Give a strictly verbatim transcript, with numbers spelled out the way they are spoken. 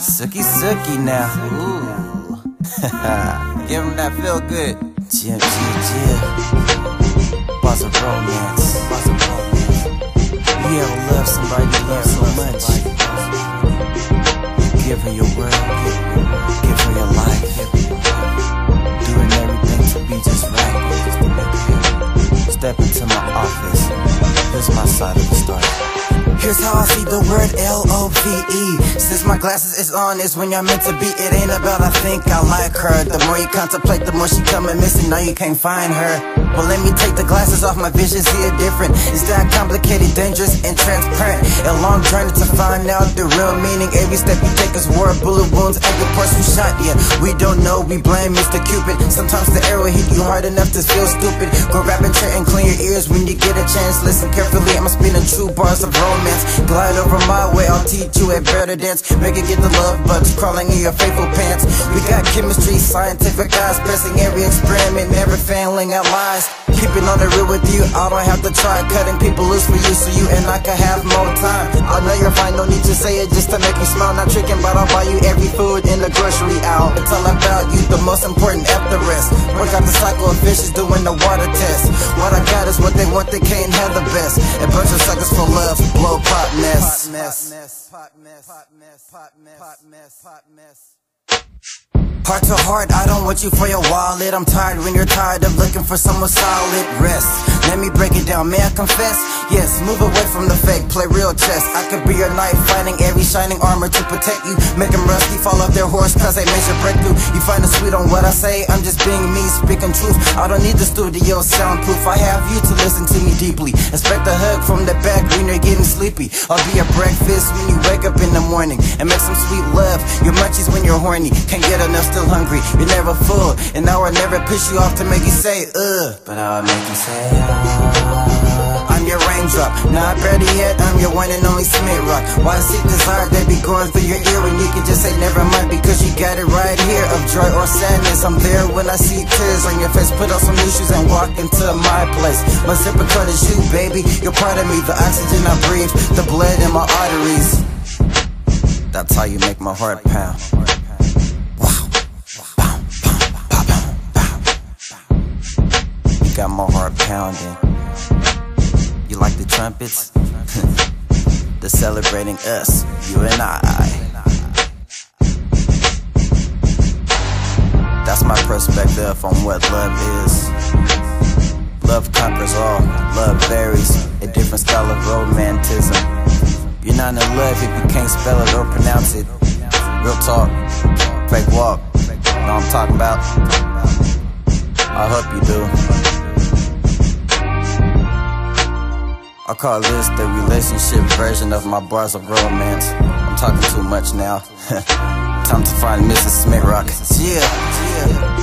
Sookie Sookie now. Ooh. Give him that feel good. Jim, Jim, Jim. Boss of romance. Boss of romance. You ever love somebody you love so much? Give her your world. Give her your life. Doing everything to be just right. Step into my office. Here's my side of the story. Here's how I see the word L O V E. Since my glasses is on, is when you're meant to be. It ain't about I think I like her. The more you contemplate, the more she coming missing. No, you can't find her. Well, let me take the glasses off my vision, see it different. It's that complicated, dangerous, and transparent. A long journey to find out the real meaning. Every step you take is war, bullet wounds, and the person who shot you. We don't know, we blame Mister Cupid. Sometimes the arrow hit you hard enough to feel stupid. Go grab a chair and clean your ears when you get a chance. Listen carefully, I'm spinning true bars of romance. Glide over my way, I'll teach you a better dance. Make it get the love bugs crawling in your faithful pants. We got chemistry, scientific eyes, pressing every experiment, never failing at lies. Keeping on the real with you, I don't have to try. Cutting people loose for you so you and I can have more time. I know you're fine, no need to say it just to make me smile. Not tricking, but I'll buy you every food in the grocery aisle. It's all about you, the most important after rest. Work out the cycle of fishes doing the water test. What I got is what they want, they can't have the best. A bunch of suckers for love, blow pop mess. Pot mess, pot mess, pot mess, pot mess, pot mess, pot mess. Heart to heart, I don't want you for your wallet. I'm tired when you're tired of looking for someone solid. Rest, let me break it down, may I confess? Yes, move away from the fake, play real chess. I could be your knight, fighting every shining armor to protect you. Make them rusty, fall off their horse cause they miss your breakthrough. You find it sweet on what I say, I'm just being me, speaking truth. I don't need the studio soundproof, I have you to listen to me deeply. Expect a hug from the back when you're getting sleepy. I'll be your breakfast when you wake up in the morning. And make some sweet love, your munchies when you're horny. Can't get enough, still hungry, you're never full. And I will never piss you off to make you say, ugh, but I'll make you say, ah. I'm your raindrop, not ready yet, I'm your one and only Smith Rock. Why seek desire, they be going through your ear when you can just say never mind, because you got it right here. Of joy or sadness, I'm there when I see tears on your face. Put on some new shoes and walk into my place. My zipper cut is you, baby, you're part of me. The oxygen I breathe, the blood in my arteries. That's how you make my heart pound. Got my heart pounding. You like the trumpets? They're celebrating us, you and I. That's my perspective on what love is. Love conquers all, love varies, a different style of romanticism. You're not in love if you can't spell it or pronounce it. Real talk, fake walk, know what I'm talking about? I hope you do. I call this the relationship version of my bars of romance. I'm talking too much now. Time to find Missus Smith Rock. Yeah, yeah.